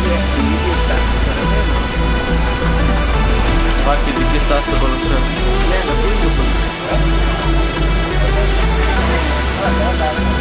Che sta secondo me no. Infatti di che sta sto conoscendo? Lo prendo con il